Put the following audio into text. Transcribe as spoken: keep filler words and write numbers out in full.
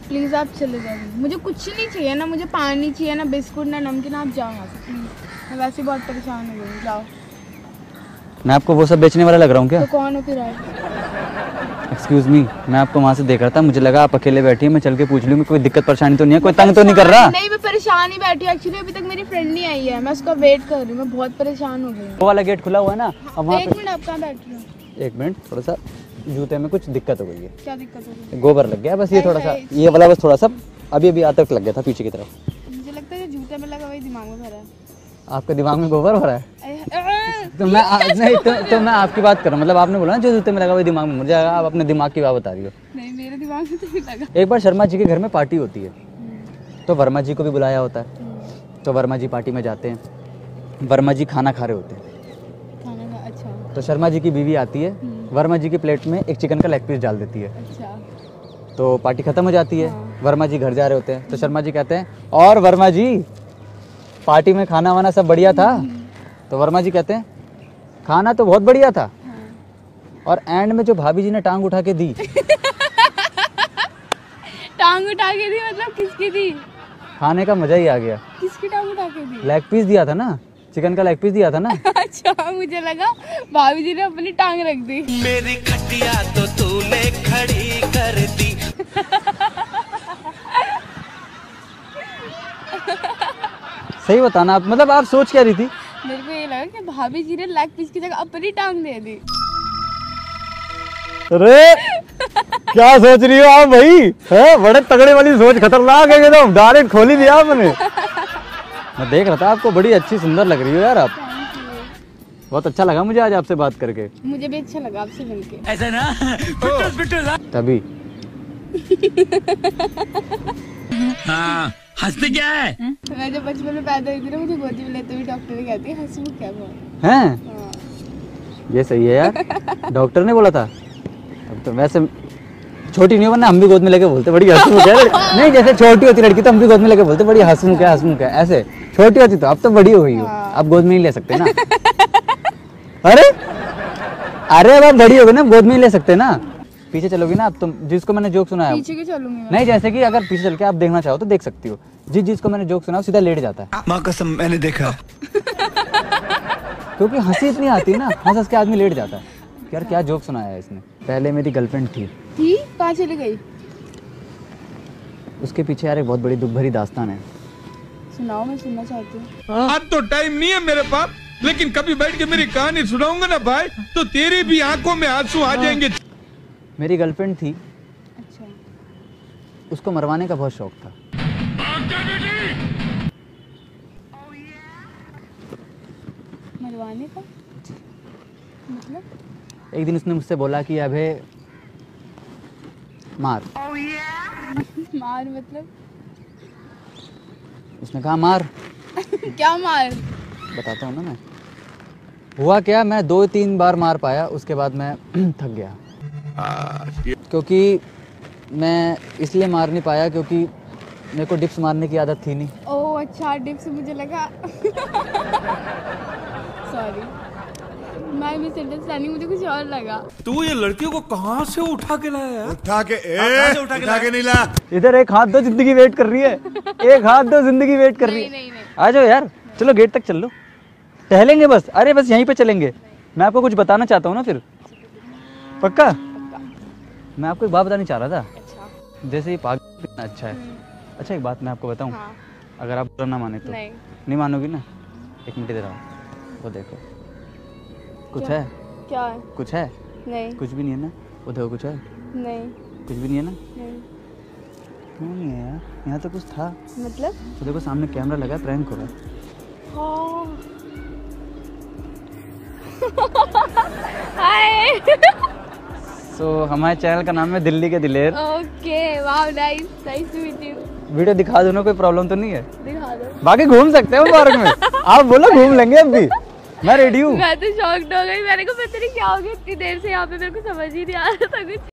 Please आप चले जाइए, मुझे कुछ नहीं चाहिए ना, मुझे पानी चाहिए ना, बिस्कुट ना नमकीन, आप जाओ यहाँ से प्लीज़। मैं वैसे ही बहुत परेशान हो गई, जाओ। मैं आपको वो सब बेचने वाला लग रहा हूँ क्या? तो कौन हो फिर आप? एक्सक्यूज मी, मैं आपको वहाँ से देख रहा था, मुझे लगा आप अकेले बैठी हैं, मैं चल के पूछ लूँगी कोई दिक्कत परेशानी तो नहीं है, कोई तंग तो नहीं कर रहा? नहीं, मैं परेशान ही बैठी हूँ एक्चुअली, अभी तक मेरी फ्रेंड नहीं आई है, मैं उसका वेट कर रही हूँ, मैं बहुत परेशान हो गई हूँ। वो वाला गेट खुला हुआ है ना, अब वहाँ एक मिनट, आप कहाँ बैठ रहे हो? एक मिनट, थोड़ा सा जूते में कुछ दिक्कत हो गई है। क्या दिक्कत हो गई? गोबर लग गया बस, ये थोड़ा सा, ये वाला बस थोड़ा सा अभी अभी आज तक लग गया था पीछे की तरफ। मुझे लगता है जूते में लगा वही दिमाग में भरा है। आपके दिमाग में गोबर हो रहा है? तो मैं आ, नहीं तो, तो मैं आपकी बात कर रहा हूँ, मतलब आपने बोला ना जो जूते में लगा वही दिमाग में, मुझे आप अपने दिमाग की बात बता रही हो। नहीं, मेरे दिमाग में तो नहीं लगा। एक बार शर्मा जी के घर में पार्टी होती है, तो वर्मा जी को भी बुलाया होता है, तो वर्मा जी पार्टी में जाते हैं, वर्मा जी खाना खा रहे होते हैं, खाना खा, अच्छा। तो शर्मा जी की बीवी आती है, वर्मा जी की प्लेट में एक चिकन का लेग पीस डाल देती है, अच्छा। तो पार्टी खत्म हो जाती है। हाँ। वर्मा जी घर जा रहे होते हैं, तो शर्मा जी कहते हैं और वर्मा जी पार्टी में खाना वाना सब बढ़िया था? तो वर्मा जी कहते हैं खाना तो बहुत बढ़िया था, हाँ। और एंड में जो भाभी जी ने टांग उठा के दी टांग उठा के दी मतलब किसकी दी? खाने का मजा ही आ गया। किसकी टांग उठा के दी? लेग पीस दिया था ना, चिकन का लेग पीस दिया था ना। अच्छा, मुझे लगा भाभी जी ने अपनी टांग रख दी। मेरी खटिया तो तूने खड़ी कर दी। सही बताना आप, मतलब आप सोच क्या रही थी? मेरे को ये लगा कि भाभी जी ने लेग पीस की जगह अपनी टांग दे दी। अरे क्या सोच रही हो आप भाई? है बड़े तगड़े वाली सोच, खतरनाक है एकदम, डायरेक्ट खोली दिया आपने। मैं देख रहा था आपको, बड़ी अच्छी सुंदर लग रही हो यार आप। बहुत अच्छा लगा मुझे आज आपसे बात करके। मुझे भी अच्छा लगा आपसे मिलके। ऐसा ना पिटल पिटल तभी हाँ हंसते क्या है? मैं जब बचपन में पैदा हुई थी ना, मुझे गोदी में लेते हुए डॉक्टर ने कहती है हंसमुख क्या बहुत। हैं? हाँ। ये सही है यार, डॉक्टर ने बोला था। अब तो वैसे छोटी नहीं हो, वरना हम भी गोद में लेके बोलते बड़ी हंसमुख है। नहीं जैसे छोटी होती लड़की तो हम भी गोद में लेके बोलते बड़ी हंसमुख है, हंसमुख है, ऐसे छोटी होती तो अब तो बड़ी हो गई हो, अब गोद में नहीं ले सकते ना। अरे अरे अब आप बड़ी हो गई ना, गोद में नहीं ले सकते ना। पीछे चलोगी ना आप, तुम जिसको मैंने जोक सुनाया, पीछे क्यों चलूंगी मैं? नहीं जैसे कि अगर पीछे चल के आप देखना चाहो तो देख सकती हो, जिस जिसको मैंने जोक सुना सीधा लेट जाता है। माँ कसम मैंने देखा। क्योंकि हंसी इतनी आती है ना, हंस हंस के आदमी लेट जाता है। यार क्या जोक सुनाया है इसने। पहले मेरी गर्लफ्रेंड थी। थी? कहाँ चली गई? उसके पीछे यार एक बहुत बड़ी दुख भरी दास्तान है। सुनाओ, मैं सुनना चाहती हूँ। अब तो टाइम नहीं है मेरे पास, लेकिन कभी बैठ के मेरी कहानी सुनाऊंगा ना भाई, तो तेरी भी आंखों में आंसू आ जाएंगे। मेरी गर्लफ्रेंड थी, अच्छा। उसको मरवाने का बहुत शौक था। मरवाने का मतलब? एक दिन उसने मुझसे बोला कि अबे मार। मार मतलब? उसने कहा मार। क्या मार? बताता हूँ ना मैं। हुआ क्या, मैं दो तीन बार मार पाया, उसके बाद मैं थक गया। क्योंकि मैं इसलिए मार नहीं पाया क्योंकि मेरे को डिप्स मारने की आदत थी नहीं। ओह अच्छा, डिप्स, मुझे लगा। सॉरी, मैं मिसअंडरस्टैंडिंग, मुझे कुछ और लगा। तू ये लड़कियों को कहाँ से उठा के लाया है? उठा के ए, उठा के उठा के नहीं ला। इधर एक हाथ दो, जिंदगी वेट कर रही है। एक हाथ दो, जिंदगी वेट कर रही है। नहीं नहीं नहीं। आ जाओ यार, चलो गेट तक चल लो, टहलेंगे बस। अरे बस यहीं पे चलेंगे, मैं आपको कुछ बताना चाहता हूँ ना फिर। पक्का? मैं आपको एक बात बतानी चाह रहा था। अच्छा। जैसे ये पाग कितना अच्छा है। अच्छा एक बात मैं आपको बताऊँ, हाँ। अगर आप बुरा ना माने तो। नहीं। नहीं मानोगी ना? एक मिनट इधर आओ, वो देखो कुछ क्या? है? क्या है? कुछ है? नहीं। कुछ भी नहीं है ना? वो देखो कुछ है? नहीं। कुछ भी नहीं है ना? नहीं। क्यों नहीं है यार? यहाँ तो कुछ था। मतलब? तो देखो सामने कैमरा लगा है, प्रैंक हो रहा है। हाय। सो so, हमारे चैनल का नाम है दिल्ली के दिलेर। Okay, wow, nice, nice to meet you. Video दिखा दो ना, कोई प्रॉब्लम तो नहीं है? दिखा दो। बाकी घूम सकते हो पार्क में। आप बोलो घूम लेंगे अब भी, मैं रेडी हूँ। मैं तो शॉक्ड हो गई, मैंने को पता नहीं क्या हो गया इतनी देर से यहाँ पे, मेरे को समझ ही नहीं आ रहा था कुछ।